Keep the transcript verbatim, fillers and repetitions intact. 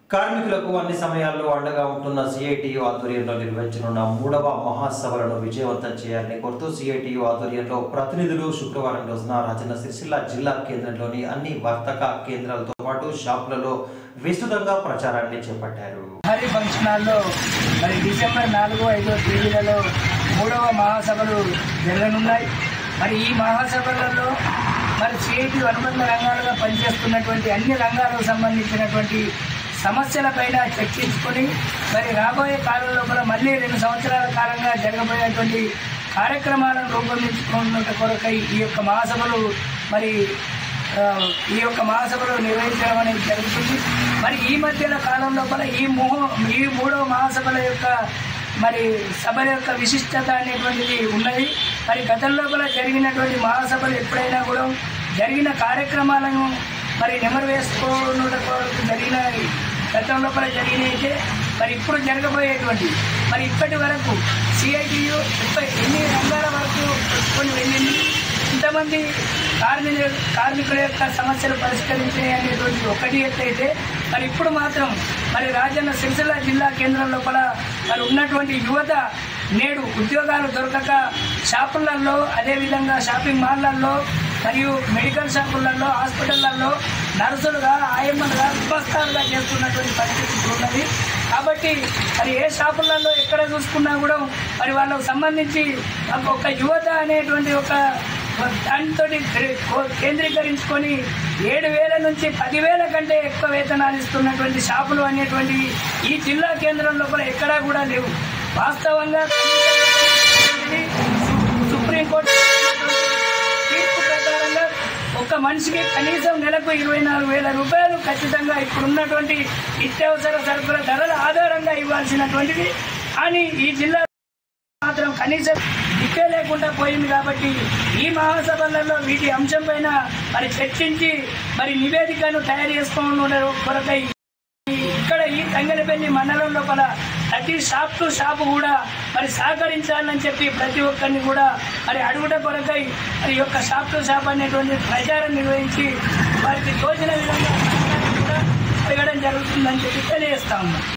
కార్మికులకు అన్ని సమయాల్లో అండగా ఉంటున్న సిఐటియు ఆధ్వర్యంలో నిర్వహించనున్న మూడవ మహాసభలను విజయవంతం చేయాలని కోరుతూ సిఐటియు ఆధ్వర్యంలో ప్రతినిధులు శుక్రవారం రోజున రాజన్న సిరిసిల్ల జిల్లా కేంద్రంలోని అన్ని వర్తక కేంద్రాలతో పాటు షాపులలో విస్తృతంగా ప్రచారాన్ని చేపట్టారు. హరి ఫంక్షన్ హాల్లో మరి డిసెంబర్ నాలుగు ఐదో తేదీలలో మూడవ మహాసభలు జరగనున్నాయి. మరి ఈ మహాసభలలో మరి సిఐటియు అనుబంధ రంగాలుగా పనిచేస్తున్నటువంటి అన్ని రంగాలకు సంబంధించినటువంటి సమస్యలపైన చర్చించుకొని మరి రాబోయే కాలంలో కూడా మళ్ళీ రెండు సంవత్సరాల కాలంగా జరగబోయేటువంటి కార్యక్రమాలను రూపొందించుకున్న కొరకై ఈ యొక్క మహాసభలు మరి ఈ యొక్క మహాసభలు నిర్వహించడం అనేది జరుగుతుంది. మరి ఈ మధ్యల కాలం లోపల ఈ మోహ ఈ మూడవ మహాసభల యొక్క మరి సభల యొక్క విశిష్టత అనేటువంటిది ఉన్నది. మరి గతంలో కూడా జరిగినటువంటి మహాసభలు ఎప్పుడైనా కూడా జరిగిన కార్యక్రమాలను మరి నెమరు వేసుకోవడం జరిగిన గతంలో కూడా జరిగినైతే మరి ఇప్పుడు జరగబోయేటువంటి మరి ఇప్పటి వరకు సిఐటియు ఎన్ని రంగాల వరకు కొన్ని వెళ్ళింది, ఇంతమంది కార్మిక కార్మికుల యొక్క సమస్యలు పరిష్కరించాయి అనేటువంటి ఒకటి ఎత్తైతే మరి ఇప్పుడు మాత్రం మరి రాజన్న సిరిసిల్ల జిల్లా కేంద్రం లోపల మరి ఉన్నటువంటి యువత నేడు ఉద్యోగాలు దొరకక షాపులలో అదేవిధంగా షాపింగ్ మాల్లలో మరియు మెడికల్ షాపులలో హాస్పిటళ్లలో నర్సులుగా ఆయమ్మలుగా ఉపస్థాలుగా చేస్తున్నటువంటి పరిస్థితి ఉన్నది. కాబట్టి మరి ఏ షాపులలో ఎక్కడ చూసుకున్నా కూడా మరి వాళ్ళకు సంబంధించి ఒక యువత అనేటువంటి ఒక దానితో కేంద్రీకరించుకొని ఏడు వేల నుంచి పదివేల కంటే ఎక్కువ వేతనాలు ఇస్తున్నటువంటి షాపులు అనేటువంటి ఈ జిల్లా కేంద్రంలో కూడా ఎక్కడా కూడా లేవు. వాస్తవంగా సుప్రీంకోర్టు తీర్పు ప్రకారంగా ఒక మనిషికి కనీసం నెలకు ఇరవై నాలుగు వేల రూపాయలు ఖచ్చితంగా ఇప్పుడున్నటువంటి నిత్యావసర సరుకుల ధరల ఆధారంగా ఇవ్వాల్సినటువంటిది. కానీ ఈ జిల్లా మాత్రం కనీసం దిక్కే లేకుండా పోయింది. కాబట్టి ఈ మహాసభలలో వీటి అంశం పైన మరి చర్చించి మరి నివేదికను తయారు చేసుకోవడం కొరకై ఇక్కడ ఈ తంగెలపల్లి మండలం లోపల ప్రతి షాప్ టు షాపు కూడా మరి సహకరించాలని చెప్పి ప్రతి ఒక్కరిని కూడా మరి అడుగుట కొరకై మరి యొక్క షాప్ టు షాప్ అనేటువంటి ప్రచారం నిర్వహించి వారికి తోచిన విధంగా కూడా అడగడం జరుగుతుందని చెప్పి తెలియజేస్తా ఉన్నాం.